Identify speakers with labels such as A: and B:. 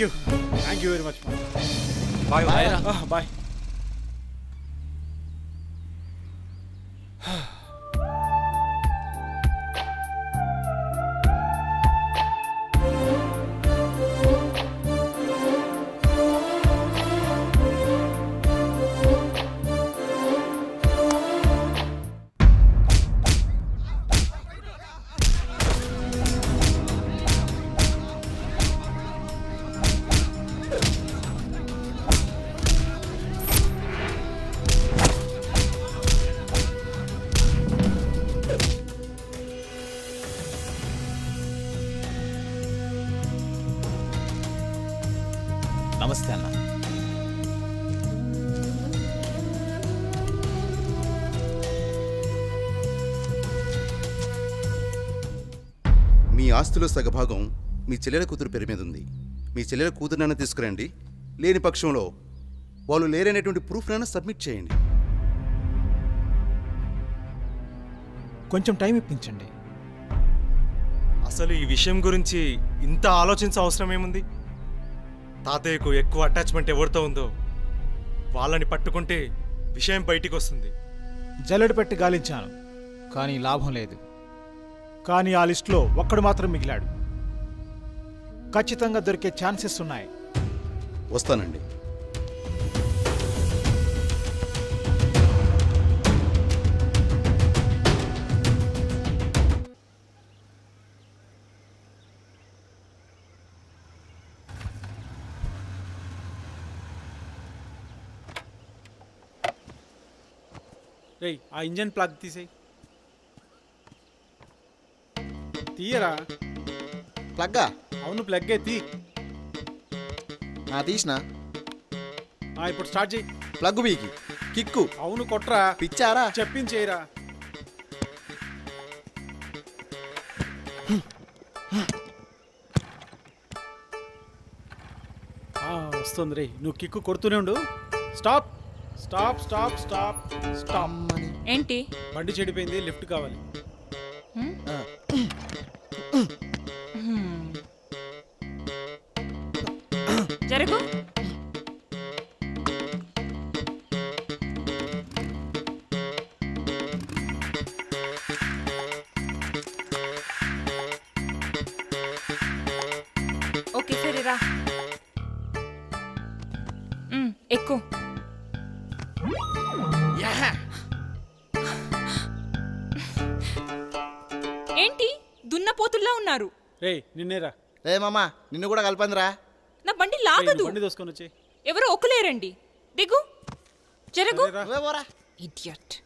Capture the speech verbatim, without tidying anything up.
A: You thank you very much
B: bye bye
A: bye.
B: నమస్తే అన్న.
C: మీ ఆస్తిలో సగభాగం మీ చెల్లెల కూతురు పేరు మీద ఉంది. మీ చెల్లెల కూతురునైనా తీసుకురండి, లేని పక్షంలో వాళ్ళు లేరనేటువంటి ప్రూఫ్నైనా సబ్మిట్ చేయండి.
A: కొంచెం టైం ఇప్పించండి.
D: అసలు ఈ విషయం గురించి ఇంత ఆలోచించే అవసరం ఏముంది? తాతయ్యకు ఎక్కువ అటాచ్మెంట్ ఎవరితో ఉందో వాళ్ళని పట్టుకుంటే విషయం బయటికి వస్తుంది.
A: జల్లెడ పెట్టి గాలించాను, కానీ లాభం లేదు. కానీ ఆ లిస్టులో ఒక్కడు మాత్రం మిగిలాడు. ఖచ్చితంగా దొరికే ఛాన్సెస్ ఉన్నాయి.
C: వస్తానండి.
A: రేయ్, ఆ ఇంజన్ ప్లగ్ తీసేయి. తీయరా.
E: ప్లగ్గా?
A: అవును, ప్లగ్గే తీ.
E: నా తీసినా.
A: ఇప్పుడు స్టార్ట్ చేయి.
E: ప్లగ్ వీకి కిక్కు.
A: అవును, కొట్రా.
E: పిచ్చారా?
A: చెప్పించేయరా. వస్తుంది రే, నువ్వు కిక్కు కొడుతూనే ఉండు. Stop stop stop stop stop.
F: ఏంటి?
A: బండి చెడిపోయింది, లిఫ్ట్ కావాలి.
F: జరుగు. ఓకే సరేరా, ఎక్కు. ఏంటి దున్నపోతుల్లా ఉన్నారు?
A: రే నిన్నేరా.
E: రే మామా, నిన్ను కూడా కలపందిరా.
F: నా బండి లాగదు.
A: బండి దోసుకొని వచ్చి.
F: ఎవరో ఒక్కలేరండి. దిగు. జరుగు.
E: ఇడియట్.